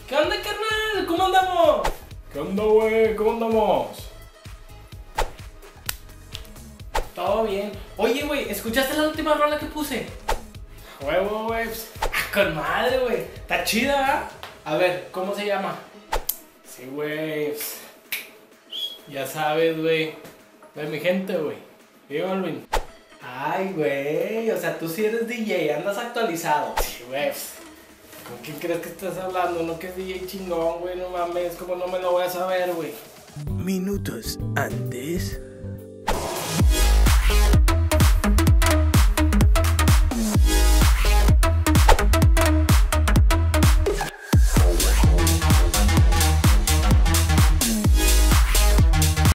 ¿Qué onda, carnal? ¿Cómo andamos? ¿Qué onda, güey? ¿Cómo andamos? Todo bien. Oye, güey, ¿escuchaste la última rola que puse? Huevo, güey. Con madre, güey. Está chida, ¿verdad? A ver, ¿cómo se llama? Sí, güey. Ya sabes, güey. De mi gente, güey. ¿Y Alvin? Ay, güey, o sea, tú sí eres DJ, andas actualizado. Sí, güey. ¿Con quién crees que estás hablando? No que es DJ chingón, güey. No mames, como no me lo voy a saber, güey. Minutos antes.